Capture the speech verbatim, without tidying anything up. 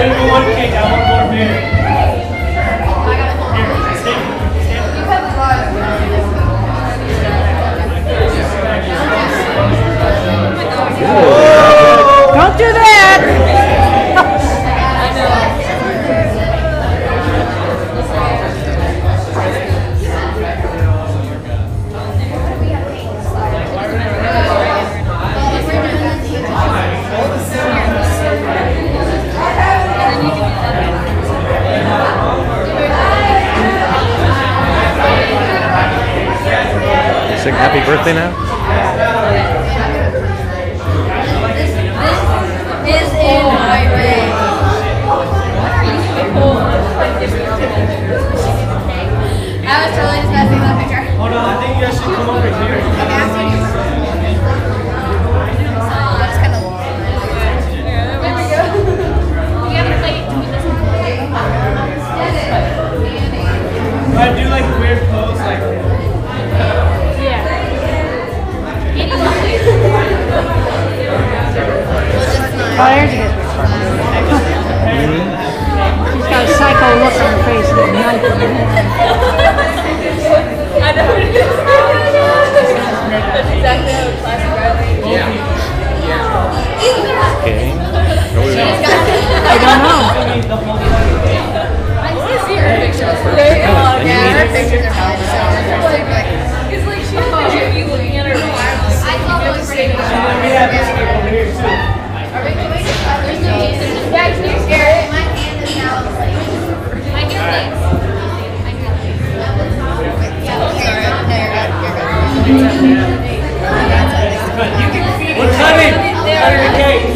gotta do one cake. I want more beer. Don't do that! Sing happy birthday now? This is in my ring. I was totally just messing with that picture. Hold on, I think you guys should come over here. Okay, after you. That's kind of. There we go. You have a plate. I do like weird pose, like. Oh, there's a good She's got a psycho look on her face. And a knife in her hand. I know what it is. That's exactly how it's classic, right? Yeah. Yeah. Okay. I don't know. I want to see her pictures. Very long. Yeah, her pictures are probably so interesting. It's like she has a picture of you looking at her. I love those things. We have this over here too. There's no reason. Yeah, can you scare it? My hand is now like. I hear things. I hear things. Yeah, okay. No, you're good. You're good. What's coming? Under the cake.